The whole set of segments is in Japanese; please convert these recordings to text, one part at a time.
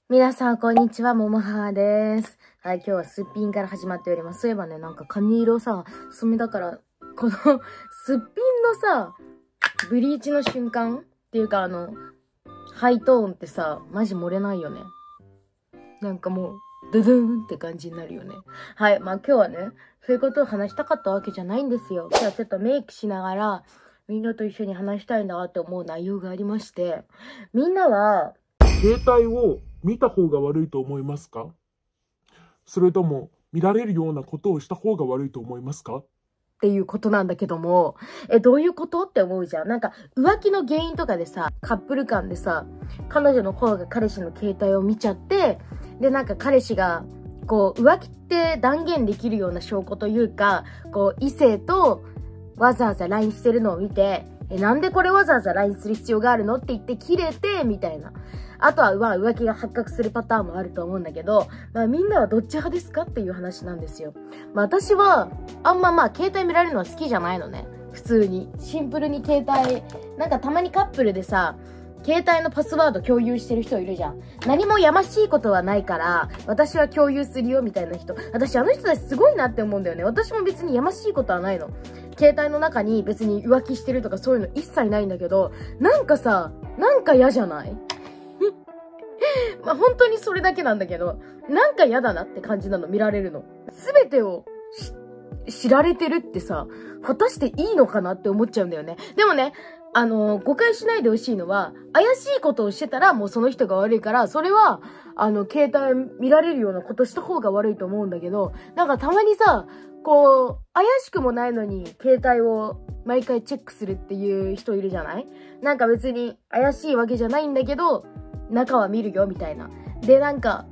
皆さん、こんにちは。ももはーです。はい、今日はすっぴんから始まっております。そういえばね、なんか髪色さ、染めだから、このすっぴんのさ、ブリーチの瞬間っていうかハイトーンってさ、マジ漏れないよね。なんかもう、ドゥドゥーンって感じになるよね。はい、まあ今日はね、そういうことを話したかったわけじゃないんですよ。今日はちょっとメイクしながら、みんなと一緒に話したいなって思う内容がありまして、みんなは、 携帯を見た方が悪いと思いますか？それとも見られるようなことをした方が悪いと思いますか？ っていうことなんだけども、どういうことって思うじゃん。なんか、浮気の原因とかでさ、カップル間でさ、彼女の方が彼氏の携帯を見ちゃって、で、なんか彼氏が、こう、浮気って断言できるような証拠というか、こう、異性とわざわざ LINE してるのを見て、なんでこれわざわざ LINE する必要があるのって言って切れて、みたいな。あとは、浮気が発覚するパターンもあると思うんだけど、みんなはどっち派ですかっていう話なんですよ。私は、あんま携帯見られるのは好きじゃないのね。普通に。シンプルに携帯、なんかたまにカップルでさ、携帯のパスワード共有してる人いるじゃん。何もやましいことはないから、私は共有するよみたいな人。私あの人たちすごいなって思うんだよね。私も別にやましいことはないの。携帯の中に別に浮気してるとかそういうの一切ないんだけど、なんかさ、なんか嫌じゃない本当にそれだけなんだけど、なんか嫌だなって感じなの、見られるの。すべてを知られてるってさ、果たしていいのかなって思っちゃうんだよね。でもね、誤解しないでほしいのは、怪しいことをしてたらもうその人が悪いから、それは、携帯見られるようなことした方が悪いと思うんだけど、なんかたまにさ、こう、怪しくもないのに、携帯を毎回チェックするっていう人いるじゃない？なんか別に怪しいわけじゃないんだけど、中は見るよ、みたいな。で、なんか、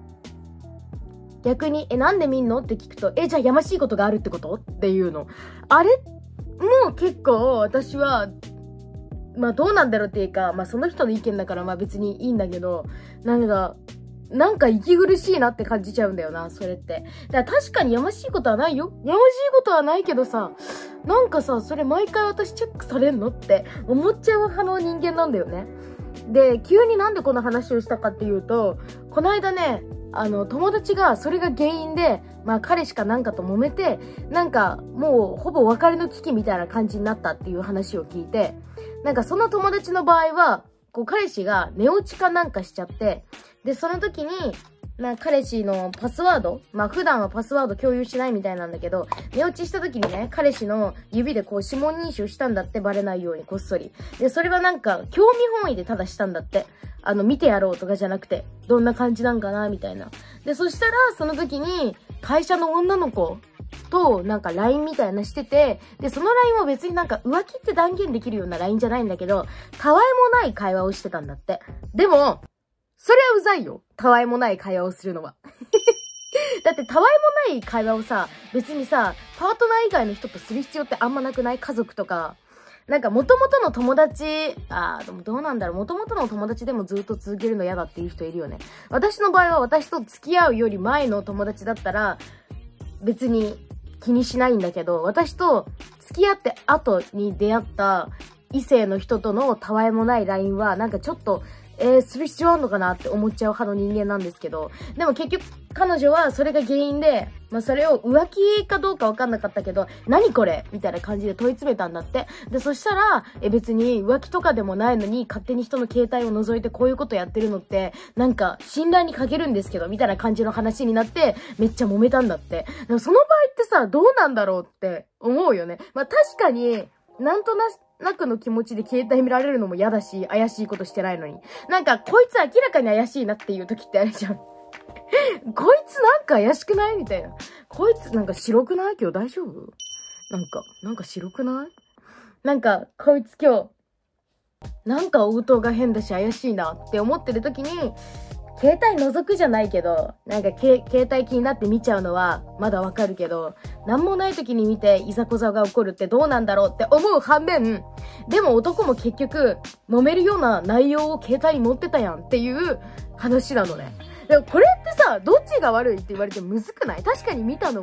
逆に、なんで見んのって聞くと、じゃあやましいことがあるってことっていうの。あれも結構、私は、どうなんだろうっていうか、その人の意見だから別にいいんだけど、なんか息苦しいなって感じちゃうんだよな、それって。だから確かにやましいことはないよ。やましいことはないけどさ、なんかさ、それ毎回私チェックされんのって思っちゃう派の人間なんだよね。で、急になんでこの話をしたかっていうと、この間ね、友達がそれが原因で、彼氏かなんかと揉めて、なんかもうほぼ別れの危機みたいな感じになったっていう話を聞いて、なんかその友達の場合は、こう彼氏が寝落ちかなんかしちゃって、で、その時に、彼氏のパスワード普段はパスワード共有しないみたいなんだけど、寝落ちした時にね、彼氏の指でこう指紋認証したんだって、バレないようにこっそり。で、それはなんか、興味本位でただしたんだって。見てやろうとかじゃなくて、どんな感じなんかなみたいな。で、そしたら、その時に、会社の女の子と、なんか LINE みたいなしてて、で、その LINE も別になんか浮気って断言できるような LINE じゃないんだけど、たわいもない会話をしてたんだって。でも、それはうざいよ。たわいもない会話をするのは。だってたわいもない会話をさ、別にさ、パートナー以外の人とする必要ってあんまなくない？家族とか。なんか元々の友達、でもどうなんだろう。元々の友達でもずっと続けるの嫌だっていう人いるよね。私の場合は私と付き合うより前の友達だったら、別に気にしないんだけど、私と付き合って後に出会った異性の人とのたわいもない LINE は、なんかちょっと、する必要あるのかなって思っちゃう派の人間なんですけど、でも結局彼女はそれが原因で、それを浮気かどうかわかんなかったけど、何これみたいな感じで問い詰めたんだって。で、そしたら、別に浮気とかでもないのに、勝手に人の携帯を覗いてこういうことやってるのって、なんか、信頼に欠けるんですけど、みたいな感じの話になって、めっちゃ揉めたんだって。でもその場合ってさ、どうなんだろうって思うよね。確かに、なんとなくの気持ちで携帯見られるのも嫌だし、怪しいことしてないのに。なんか、こいつ明らかに怪しいなっていう時ってあるじゃん。こいつなんか怪しくないみたいな。こいつなんか白くない？今日大丈夫？なんか白くない？なんか、こいつ今日、なんか応答が変だし怪しいなって思ってる時に、携帯覗くじゃないけど、なんか携帯気になって見ちゃうのはまだわかるけど、なんもない時に見ていざこざが起こるってどうなんだろうって思う反面、でも男も結局揉めるような内容を携帯に持ってたやんっていう話なのね。でもこれってさ、どっちが悪いって言われてむずくない？確かに見た方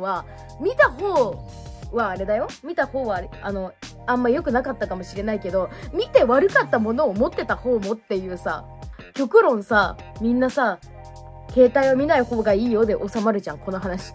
はあれだよ。見た方はあんま良くなかったかもしれないけど、見て悪かったものを持ってた方もっていうさ、極論さ、みんなさ、 携帯を見ない方がいいよで収まるじゃん、この話って。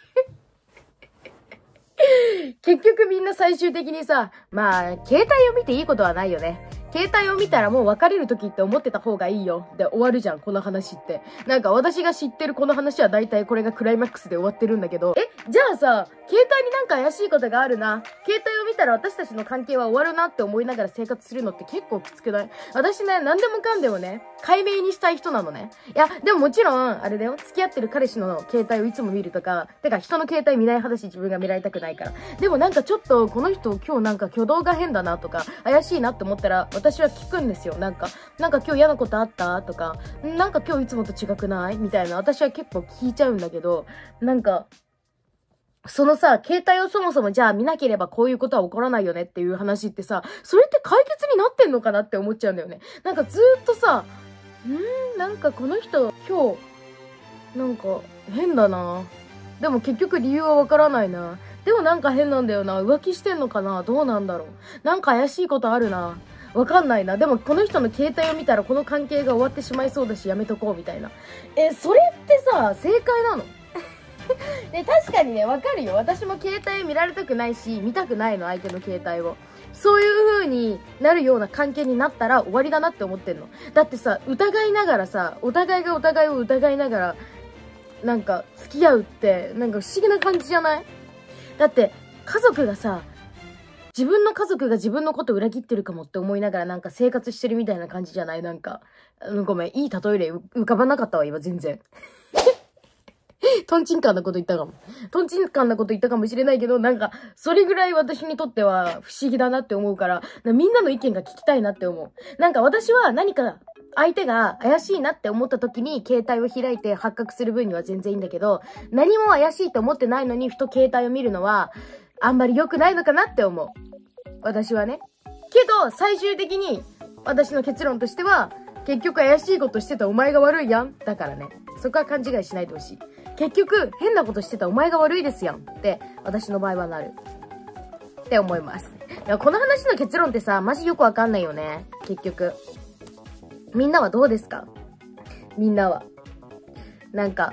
結局みんな最終的にさ、まあ、携帯を見ていいことはないよね。携帯を見たらもう別れる時って思ってた方がいいよ。で終わるじゃん、この話って。なんか私が知ってるこの話は大体これがクライマックスで終わってるんだけど。じゃあさ、携帯になんか怪しいことがあるな。携帯を見たら私たちの関係は終わるなって思いながら生活するのって結構きつくない？私ね、何でもかんでもね、解明にしたい人なのね。いや、でももちろん、あれだよ。付き合ってる彼氏の携帯をいつも見るとか、てか人の携帯見ない派だし自分が見られたくないから。でもなんかちょっとこの人今日なんか挙動が変だなとか、怪しいなって思ったら私は聞くんですよ。なんか今日嫌なことあったとか、なんか今日いつもと違くないみたいな。私は結構聞いちゃうんだけど、なんか、そのさ、携帯をそもそもじゃあ見なければこういうことは起こらないよねっていう話ってさ、それって解決になってんのかなって思っちゃうんだよね。なんかずーっとさ、なんかこの人今日、なんか変だな。でも結局理由はわからないな。でもなんか変なんだよな。浮気してんのかな？どうなんだろう。なんか怪しいことあるな。わかんないな。でもこの人の携帯を見たらこの関係が終わってしまいそうだしやめとこうみたいな。それってさ、正解なの？で、確かにね、わかるよ。私も携帯見られたくないし、見たくないの、相手の携帯を。そういう風になるような関係になったら終わりだなって思ってんの。だってさ、疑いながらさ、お互いがお互いを疑いながら、なんか、付き合うって、なんか不思議な感じじゃない？だって、家族がさ、自分の家族が自分のこと裏切ってるかもって思いながらなんか生活してるみたいな感じじゃない？なんか、ごめん、いい例えで浮かばなかったわ、今全然。トンチンカンなこと言ったかも。トンチンカンなこと言ったかもしれないけど、なんか、それぐらい私にとっては不思議だなって思うから、みんなの意見が聞きたいなって思う。なんか私は何か、相手が怪しいなって思った時に携帯を開いて発覚する分には全然いいんだけど、何も怪しいと思ってないのにふと携帯を見るのは、あんまり良くないのかなって思う。私はね。けど、最終的に、私の結論としては、結局怪しいことしてたお前が悪いやん。だからね。そこは勘違いしないでほしい。結局、変なことしてたお前が悪いですやん。って、私の場合はなる。って思います。だからこの話の結論ってさ、マジよくわかんないよね。結局。みんなはどうですか？みんなは。なんか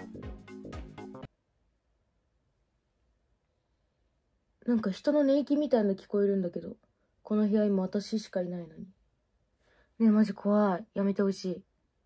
人の寝息みたいなの聞こえるんだけど、この部屋今私しかいないのに。ねえ、マジ怖い。やめてほしい。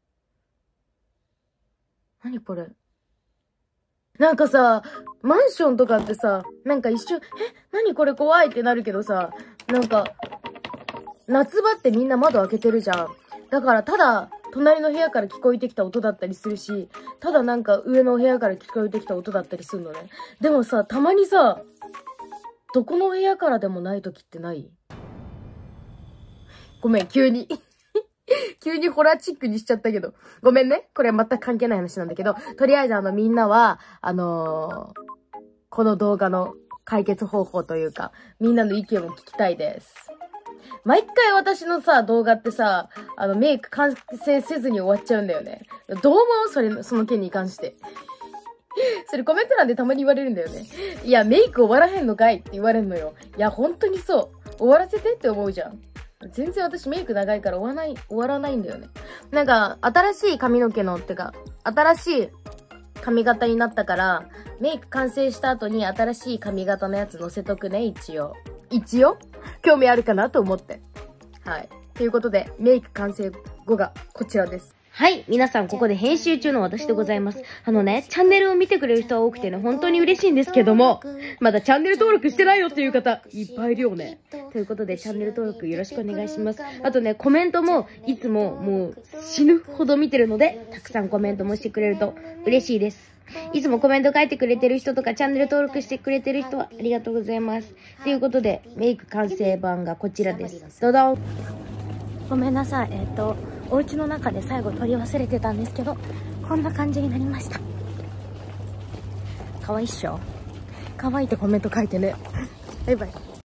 何これ？なんかさ、マンションとかってさ、なんか一瞬、何これ怖いってなるけどさ、なんか、夏場ってみんな窓開けてるじゃん。だからただ、隣の部屋から聞こえてきた音だったりするし、ただなんか上の部屋から聞こえてきた音だったりするのね。でもさ、たまにさ、どこの部屋からでもない時ってない？ごめん、急にホラーチックにしちゃったけど。ごめんね。これは全く関係ない話なんだけど、とりあえずみんなは、この動画の解決方法というか、みんなの意見を聞きたいです。毎回私のさ、動画ってさ、メイク完成せずに終わっちゃうんだよね。どう思う？その件に関して。それコメント欄でたまに言われるんだよね。いや、メイク終わらへんのかいって言われるのよ。いや、本当にそう。終わらせてって思うじゃん。全然私メイク長いから終わらないんだよね。なんか、新しい髪の毛の、ってか、新しい髪型になったから、メイク完成した後に新しい髪型のやつ載せとくね、一応。興味あるかなと思って。はい。ということで、メイク完成後がこちらです。はい。皆さん、ここで編集中の私でございます。チャンネルを見てくれる人は多くてね、本当に嬉しいんですけども、まだチャンネル登録してないよっていう方、いっぱいいるよね。ということで、チャンネル登録よろしくお願いします。あとね、コメントも、いつももう死ぬほど見てるので、たくさんコメントもしてくれると嬉しいです。いつもコメント書いてくれてる人とか、チャンネル登録してくれてる人はありがとうございます。ということで、メイク完成版がこちらです。どどん。ごめんなさい。お家の中で最後取り忘れてたんですけど、こんな感じになりました。可愛いっしょ？可愛いってコメント書いてね。バイバイ。